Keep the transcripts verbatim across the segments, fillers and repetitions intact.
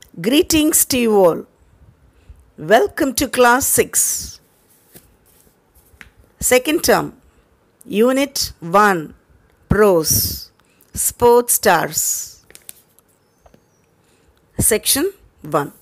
Greetings to you all. Welcome to class six. Second term, Unit one, Prose, Sports Stars. Section one.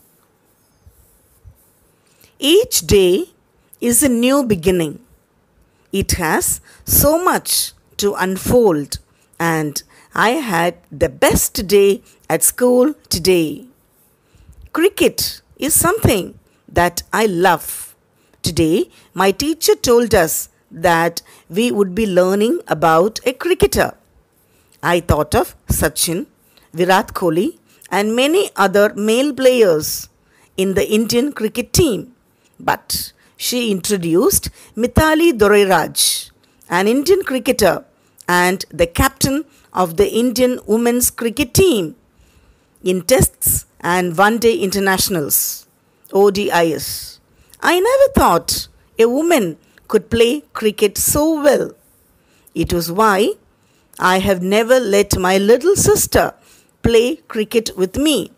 Each day is a new beginning. It has so much to unfold, and I had the best day at school today. Cricket is something that I love. Today, my teacher told us that we would be learning about a cricketer. I thought of Sachin, Virat Kohli, and many other male players in the Indian cricket team. But she introduced Mithali Dorairaj, an Indian cricketer and the captain of the Indian women's cricket team in tests and one-day internationals, O D Is. I never thought a woman could play cricket so well. It was why I have never let my little sister play cricket with me.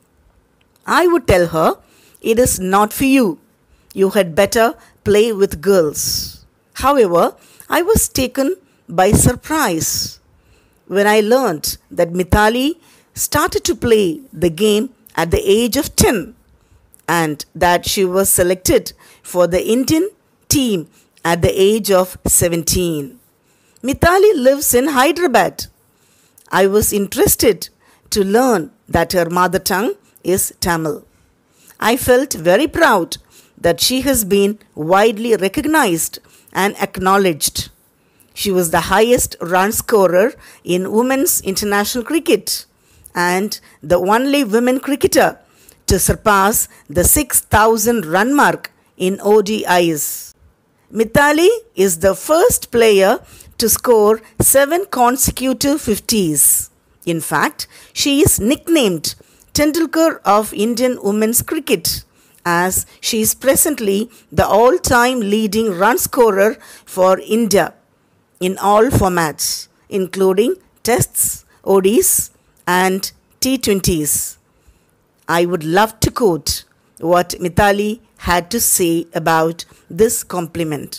I would tell her, it is not for you. You had better play with girls. However, I was taken by surprise when I learnt that Mithali started to play the game at the age of ten and that she was selected for the Indian team at the age of seventeen. Mithali lives in Hyderabad. I was interested to learn that her mother tongue is Tamil. I felt very proud that she has been widely recognized and acknowledged. She was the highest run scorer in women's international cricket and the only women cricketer to surpass the six thousand run mark in O D Is. Mithali is the first player to score seven consecutive fifties. In fact, she is nicknamed Tendulkar of Indian women's cricket, as she is presently the all-time leading run scorer for India in all formats, including tests, O Ds, and T twenties. I would love to quote what Mithali had to say about this compliment.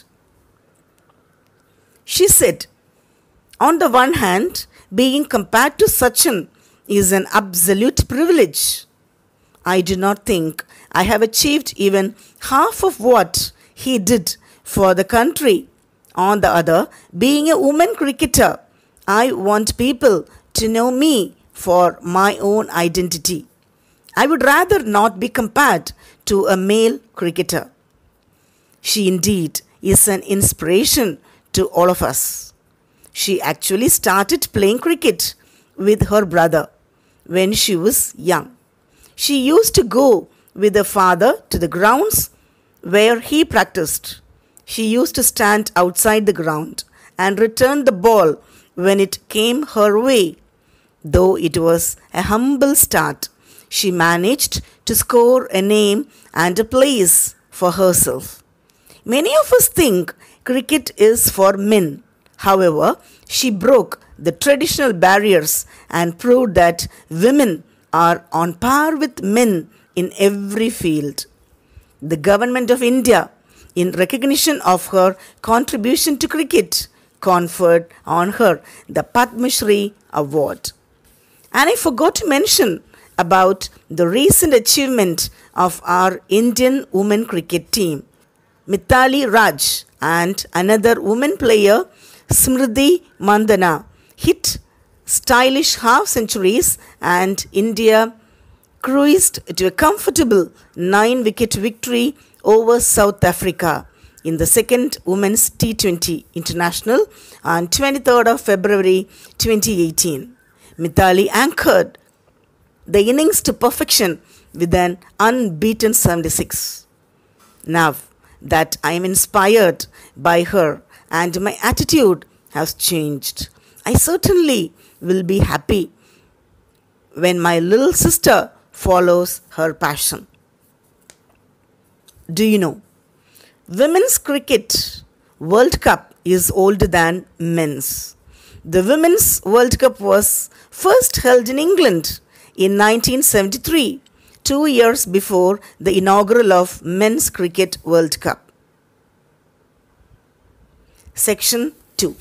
She said, "On the one hand, being compared to Sachin is an absolute privilege. I do not think I have achieved even half of what he did for the country. On the other, being a woman cricketer, I want people to know me for my own identity. I would rather not be compared to a male cricketer." She indeed is an inspiration to all of us. She actually started playing cricket with her brother when she was young. She used to go with her father to the grounds where he practiced. She used to stand outside the ground and return the ball when it came her way. Though it was a humble start, she managed to score a name and a place for herself. Many of us think cricket is for men. However, she broke the traditional barriers and proved that women are on par with men in every field. The Government of India, in recognition of her contribution to cricket, conferred on her the Padma Shri Award. And I forgot to mention about the recent achievement of our Indian women cricket team. Mithali Raj and another woman player, Smriti Mandhana, hit stylish half centuries and India cruised to a comfortable nine-wicket victory over South Africa in the second Women's T twenty International on twenty-third of February twenty eighteen. Mithali anchored the innings to perfection with an unbeaten seventy-six. Now that I am inspired by her and my attitude has changed, I certainly will be happy when my little sister follows her passion. Do you know, Women's Cricket World Cup is older than men's. The Women's World Cup was first held in England in nineteen seventy-three two years before the inaugural of Men's Cricket World Cup. Section two.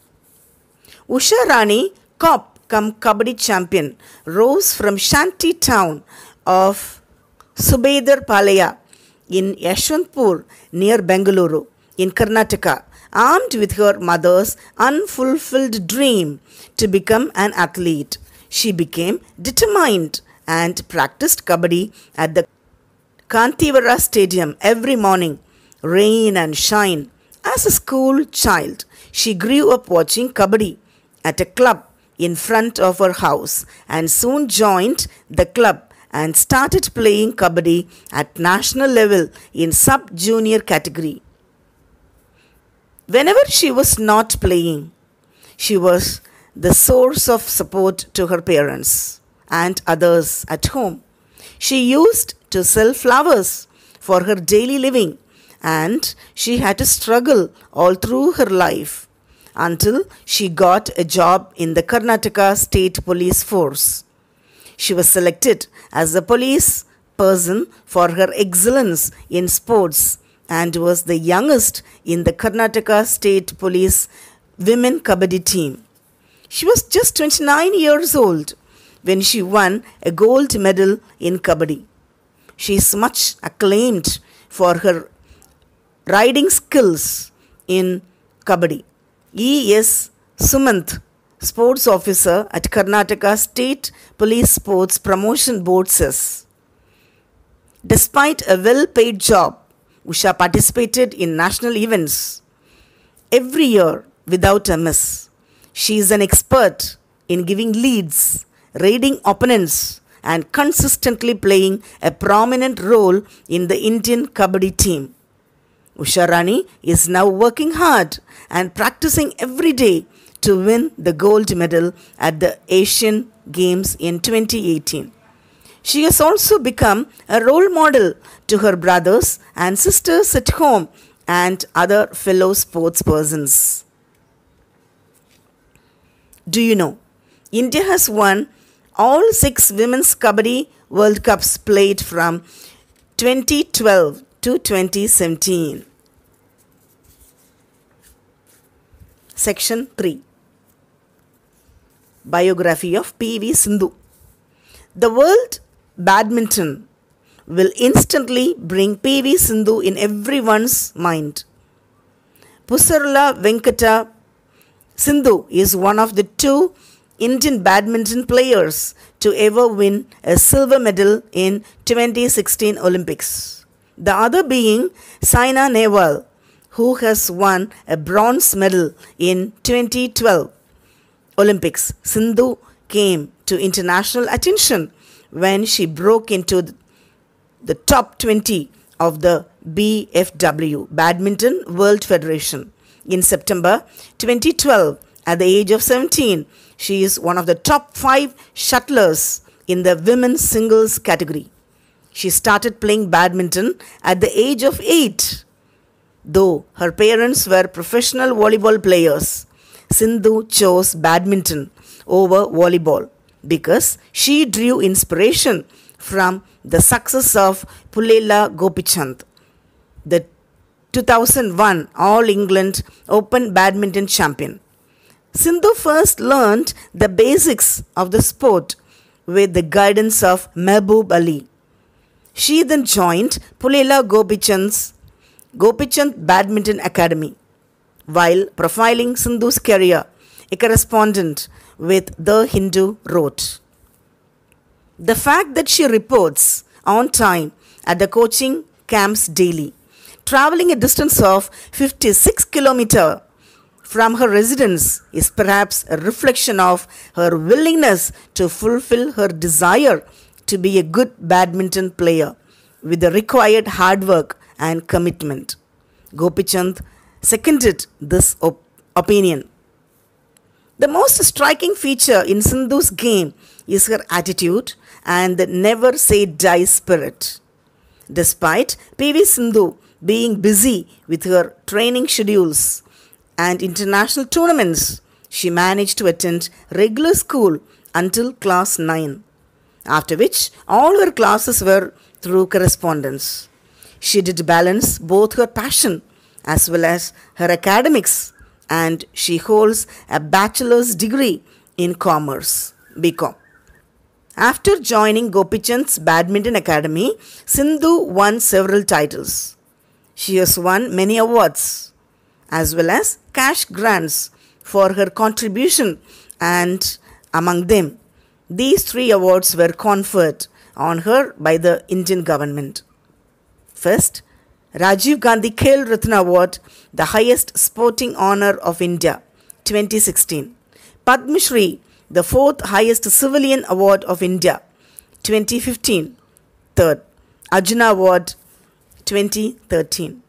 Usha Rani, Cop cum Kabaddi champion, rose from shanty town of Subedar Palaya in Yashwantpur near Bengaluru in Karnataka, armed with her mother's unfulfilled dream to become an athlete. She became determined and practiced Kabaddi at the Kantivara Stadium every morning, rain and shine. As a school child, she grew up watching Kabaddi at a club in front of her house and soon joined the club and started playing Kabaddi at national level in sub-junior category. Whenever she was not playing, she was the source of support to her parents and others at home. She used to sell flowers for her daily living, and she had to struggle all through her life until she got a job in the Karnataka State Police Force. She was selected as a police person for her excellence in sports and was the youngest in the Karnataka State Police Women Kabaddi team. She was just twenty-nine years old when she won a gold medal in Kabaddi. She is much acclaimed for her riding skills in Kabaddi. E S Sumanth, sports officer at Karnataka State Police Sports Promotion Board, says, despite a well-paid job, Usha participated in national events every year without a miss. She is an expert in giving leads, raiding opponents, and consistently playing a prominent role in the Indian Kabaddi team. Usha Rani is now working hard and practicing every day to win the gold medal at the Asian Games in twenty eighteen. She has also become a role model to her brothers and sisters at home and other fellow sports persons. Do you know, India has won all six Women's Kabaddi World Cups played from twenty twelve to twenty seventeen. Section three. Biography of P V Sindhu. The world badminton will instantly bring P V Sindhu in everyone's mind. Pusarla Venkata Sindhu is one of the two Indian badminton players to ever win a silver medal in twenty sixteen Olympics. The other being Saina Nehwal, who has won a bronze medal in twenty twelve Olympics. Sindhu came to international attention when she broke into the top twenty of the B F W, Badminton World Federation, in September twenty twelve. At the age of seventeen, she is one of the top five shuttlers in the women's singles category. She started playing badminton at the age of eight. Though her parents were professional volleyball players, Sindhu chose badminton over volleyball because she drew inspiration from the success of Pullela Gopichand, the two thousand one All England Open badminton champion. Sindhu first learned the basics of the sport with the guidance of Mehboob Ali. She then joined Pullela Gopichand's Gopichand Badminton Academy. While profiling Sindhu's career, a correspondent with The Hindu wrote, the fact that she reports on time at the coaching camps daily, traveling a distance of fifty-six kilometers from her residence, is perhaps a reflection of her willingness to fulfill her desire to be a good badminton player with the required hard work and commitment. Gopichand seconded this op- opinion. The most striking feature in Sindhu's game is her attitude and the never say die spirit. Despite P V Sindhu being busy with her training schedules and international tournaments, she managed to attend regular school until class nine. after which all her classes were through correspondence. She did balance both her passion as well as her academics, and she holds a bachelor's degree in commerce, B Com. After joining Gopichand's Badminton Academy, Sindhu won several titles. She has won many awards as well as cash grants for her contribution, and among them, these three awards were conferred on her by the Indian government. First, Rajiv Gandhi Khel Ratna Award, the highest sporting honor of India, twenty sixteen. Padma Shri, the fourth highest civilian award of India, twenty fifteen. Third, Arjuna Award, twenty thirteen.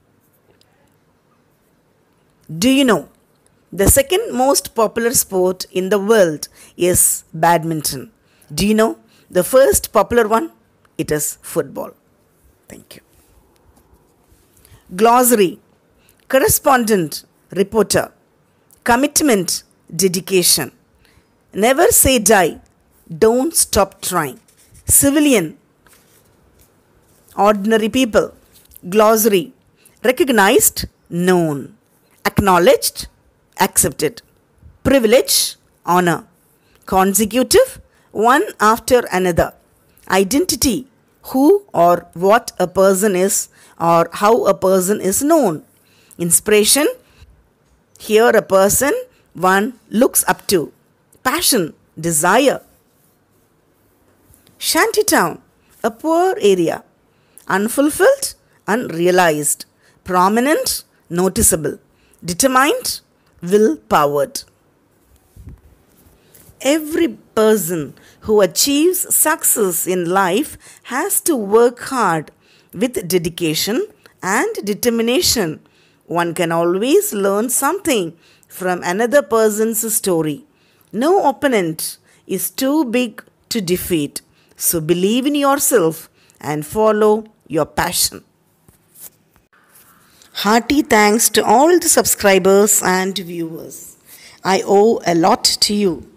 Do you know the second most popular sport in the world is badminton? Do you know the first popular one? It is football. Thank you. Glossary: correspondent, reporter, commitment, dedication, never say die, don't stop trying, civilian, ordinary people. Glossary: recognized, known, acknowledged, accepted, privilege, honor, consecutive, one after another, identity, who or what a person is or how a person is known, inspiration, here a person one looks up to, passion, desire, shantytown, a poor area, unfulfilled, unrealized, prominent, noticeable, determined, will-powered. Every person who achieves success in life has to work hard with dedication and determination. One can always learn something from another person's story. No opponent is too big to defeat. So believe in yourself and follow your passion. Hearty thanks to all the subscribers and viewers. I owe a lot to you.